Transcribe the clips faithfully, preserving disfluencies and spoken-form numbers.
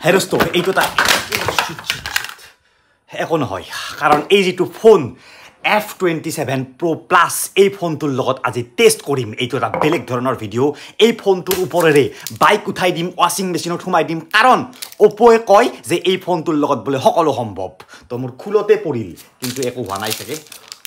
হেৰস্ত এইটো এটা একো নহয় কাৰণ এই যিটো phone F twenty-seven Pro Plus এই ফোনটোৰ লগত আজি টেষ্ট কৰিম এইটো এটা বেলেগ ধৰণৰ ভিডিও এই ফোনটোৰ ওপৰেৰে বাইক উঠাই দিম ওয়াশিং মেচিনত সোমাই দিম কাৰণ Oppoয়ে কয় যে এই ফোনটোৰ লগত বলে সকলো সম্ভৱ তো মোৰ খুলতে পৰিল কিন্তু একো হোৱা নাই থাকে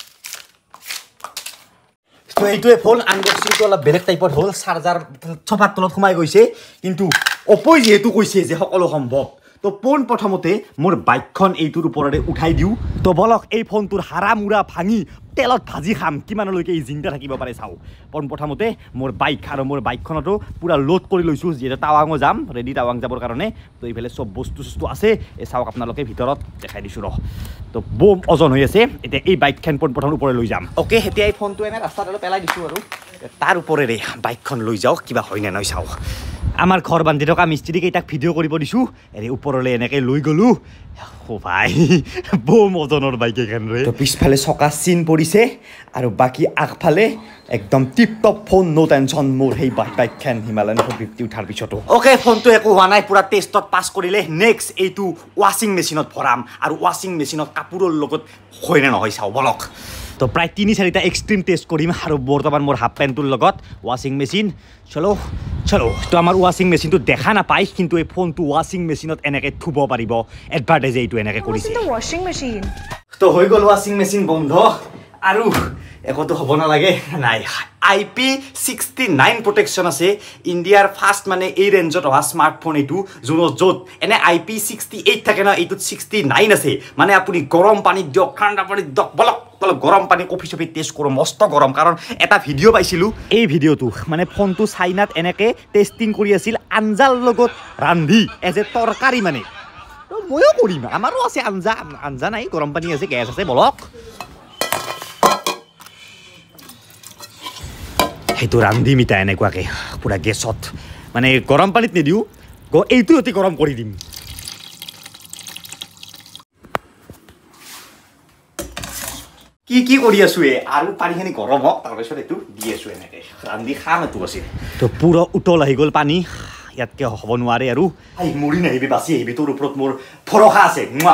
তো এইটোৱে ফোন আনবক্সিংটো অলপ বেলেগ টাইপৰ হ'ল চাৰ্জাৰ ছফাৰ তলত সোমাই গৈছে কিন্তু Oppoয়ে যেহেতু কৈছে যে সকলো সম্ভৱ তো পোন প্ৰথমতে মোৰ বাইকখন এইটোৰ ওপৰৰে উঠাই দিও তো বলক এই ফোনটোৰ হাৰা মুৰা ভাঙি তেলত ভাজি খাম কিমানলৈকে এই জিংটা থাকিব পাৰে চাও পোন প্ৰথমতে মোৰ বাইক আৰু মোৰ বাইকখনটো পুৰা লোড কৰি লৈছো যেটা টাৱাং যাম ৰেডি টাৱাং যাবৰ কাৰণে তো এইফালে সব বস্তু সস্তু আছে এই চাওক আপোনালোকে ভিতৰত দেখাই দিছো ৰহ তো বম ওজন হৈ আছে এতিয়া এই বাইকখন পোন প্ৰথম ওপৰে লৈ যাম ওকে এতিয়া এই ফোনটো এনে ৰাস্তাতে পেলাই দিছো আৰু তাৰ ওপৰেৰে বাইকখন লৈ যাও কিবা হয় না নয় চাও আমার ঘর বান্ধি থকা মিস্ত্রি কেইটাক ভিডিও কৰিব দিছো এৰে ওপৰলে এনেকে লৈ গলো ও ভাই বম ওজনৰ বাইক এখান ৰে তো পিছফালে চকা চিন পৰিছে আৰু বাকি আগফালে একদম tip top phone no tension মোৰ হেই বাইক বাইকখান হিমালয়ান four fifty উঠাৰ পিছতো ওকে ফোনটো একো হোৱা নাই পুৰা টেষ্টত পাস কৰিলে নেক্সট এইটো ওয়াশিং মেচিনত ভৰাম আৰু ওয়াশিং মেচিনত কাপোৰৰ লগত হয় না নহয় চাও বলক তো প্ৰায় তিনি চাৰিটা এক্সট্ৰিম টেষ্ট কৰিম আৰু বৰ্তমান মোৰ হাফ পেন্টৰ লগত ওয়াশিং মেচিন চলো চলো তো আমাৰ ওয়াশিং মেচিনটো দেখা না পাই কিন্তু এই ফোনটো ওয়াশিং মেচিনত এনেকে থুব পাৰিব এডভাৰটাইজ এইটো এনেকে কৰিছে ওয়াশিং মেচিন তো হৈ গল ওয়াশিং মেচিন বন্ধ আৰু একোতো হ'ব না লাগে নাই I P sixty-nine protection আছে ইন্ডিয়াৰ ফাৰ্স্ট মানে এই ৰেঞ্জত অহা স্মাৰ্টফোন এইটো জুনো জত এনে I P sixty-eight থাকে না এইটো sixty-nine আছে মানে আপুনি গৰম পানী দিয়ক ঠাণ্ডা পানী দিয়ক বলক বলক গৰম পানী কফি চফি টেষ্ট কৰো মস্ত গৰম কাৰণ এটা ভিডিও পাইছিলো এই ভিডিওটো মানে ফোনটো চাইনাত এনেকে টেস্টিং কৰি আছিল আঞ্জাৰ লগত ৰান্ধি এজ এ তৰকাৰী মানে তো ময়ো কৰিম আমাৰো আছে আঞ্জা আঞ্জা নাই গৰম পানী আছে গ্যাস আছে বলক হেতু ৰান্ধি মিটা এনেকুৱাকে পুৰা গেছত মানে গৰম পানীত নিদিও গো এইটো অতি গৰম কৰি দিম কি কি কৰি আছো এ আৰু পানীখিনি গৰম হওক তাৰপিছত এইটো দি আছো এনেকে ৰান্ধি খাম এইটো আছে তো পুৰা উতল আহি গ'ল পানী ইয়াতকে হ'ব নোৱাৰে আৰু আই মৰি নাহিবি বাচি আহিবি তোৰ ওপৰত মোৰ ভৰসা আছে মুৱা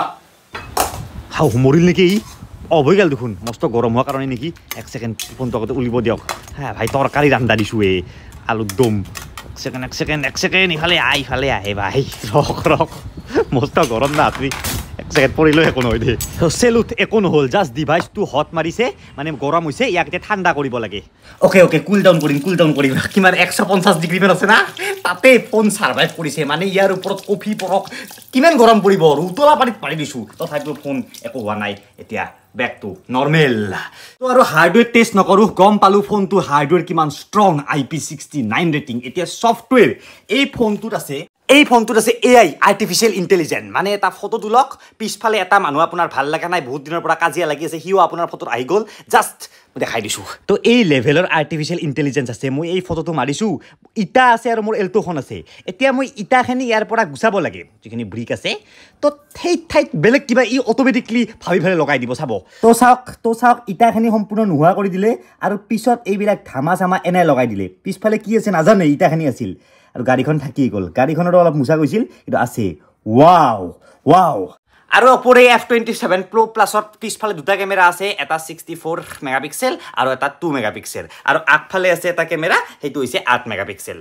হাও মৰিল নেকি অ হৈ গেল দেখোন মস্ত গৰম হোৱাৰ কাৰণে নেকি এক সেকেন্ড ফোনটো আগতে উলিব দিয়ক হ্যাঁ ভাই তৰকাৰী ৰান্ধা দিছো এ আলু দম এক সেকেন্ড এক সেকেন্ড এক সেকেন্ড ইফালে আই ইফালে আহে ভাই ৰখ ৰখ মস্ত গৰম না তুমি এক সেকেন্ড পৰিলো একো নহয় দে সেলুট একো নহল জাস্ট ডিভাইসটো হট মাৰিছে মানে গৰম হৈছে ইয়াক এতিয়া ঠাণ্ডা কৰিব লাগে ওকে ওকে কুল ডাউন কৰিম কুল ডাউন কৰিম কিমান একশ পঞ্চাশ ডিগ্ৰী মান আছে না তাতে ফোন সাৰ্ভাইভ কৰিছে মানে ইয়াৰ ওপৰত কফি পৰক কিমান গৰম পৰিব আৰু উতলা পানীত পাৰি দিছো তথাপিও ফোন একো হোৱা নাই এতিয়া back to normal তো আৰু হাৰ্ডৱেৰ টেষ্ট নকৰো গম পালো ফোনটো হাৰ্ডৱেৰ কিমান strong I P sixty-nine rating এতিয়া সফটৱেৰ এই ফোনটোত আছে এই ফোনটোত আছে A I আৰ্টিফিশিয়াল ইন্টেলিজেন্স মানে এটা ফটো তুলক পিছফালে এটা মানুহ আপোনাৰ ভাল লাগা নাই বহুত দিনৰ পৰা কাজিয়া লাগি আছে হিও আপোনাৰ ফটোত আহি গল জাস্ট দেখাই দিছো তো এই লেভেলৰ আৰ্টিফিশিয়াল ইন্টেলিজেন্স আছে মই এই ফটোটো মাৰিছো ইটা আছে আৰু মোৰ এল্টোখন আছে এতিয়া মই ইটাখিনি ইয়াৰ পৰা গুছাব লাগে যিখিনি ব্ৰিক আছে তো সেই ঠাইত বেলেগ কিবা ই অটোমেটিকলি ভাবি ভালে লগাই দিব চাব তো চাওক তো চাওক ইটাখিনি সম্পূৰ্ণ নোহোৱা কৰি দিলে আৰু পিছত এইবিলাক ধামা চামা এনে লগাই দিলে পিছফালে কি আছে নাজানে ইটাখিনি আছিল আৰু গাড়ীখন থাকি গল গাড়ীখনৰ অলপ মুছা গৈছিল কিন্তু আছে ওয়াও ওয়াও আৰু Oppo F twenty-seven Pro Plus ৰ পিছফালে দুটা কেমেৰা আছে এটা sixty-four মেগাপিক্সেল আৰু এটা two মেগাপিক্সেল আৰু আগফালে আছে এটা কেমেৰা হেতু হৈছে eight মেগাপিক্সেল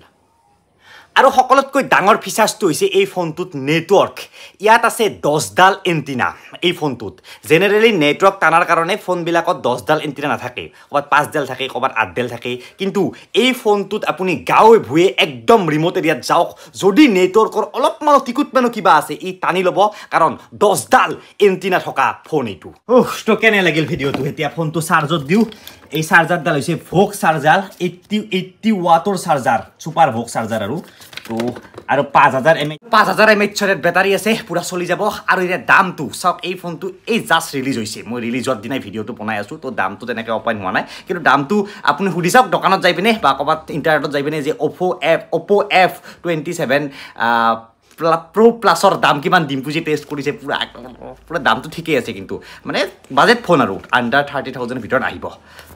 আৰু সকলোতকৈ ডাঙৰ ফিচাৰ্সটো হৈছে এই ফোনটোত নেটৱৰ্ক ইয়াত আছে দহ ডাল এন্টিনা এই ফোনটোত জেনাৰেলি নেটৱৰ্ক টানাৰ কাৰণে ফোন বিলাকত দহ ডাল এন্টিনা নাথাকে কবাত পাঁচ ডাল থাকে কবাত আঠ ডাল থাকে কিন্তু এই ফোনটোত আপুনি গাঁৱে ভুৱে একদম ৰিমোট এৰিয়াত যাওক যদি নেটৱৰ্কৰ অলপমান টিকুট মানো কিবা আছে ই টানি ল'ব কাৰণ দহ ডাল এন্টিনা থকা ফোন এইটো ওহ তো কেনে লাগিল ভিডিওটো এতিয়া ফোনটো চাৰ্জত দিও এই চাৰ্জাৰডাল হৈছে ভোক চাৰ্জাৰ eighty eighty ওয়াটৰ চাৰ্জাৰ সুপাৰ ভোক চাৰ্জাৰ আৰু তো আৰু five thousand mAh five thousand mAh ৰ বেটাৰী আছে পুৰা চলি যাব আৰু এর দামটো সব এই ফোনটো এই জাস্ট ৰিলিজ হৈছে মই ৰিলিজৰ দিনাই ভিডিওটো বনাই আছো তো দামটো তেনেকে অপাইন হোৱা নাই কিন্তু দামটো আপুনি হুদি চাওক দোকানত যাই পিনে বা কবাত ইন্টাৰনেটত যাই পিনে যে Oppo F Oppo F twenty-seven Pro Plus or দাম কিমান Dimpu যে টেস্ট কৰিছে পুৰা পুৰা দামটো ঠিকই আছে কিন্তু মানে বাজেট ফোন আৰু আন্ডাৰ thirty thousand ভিতৰত আহিব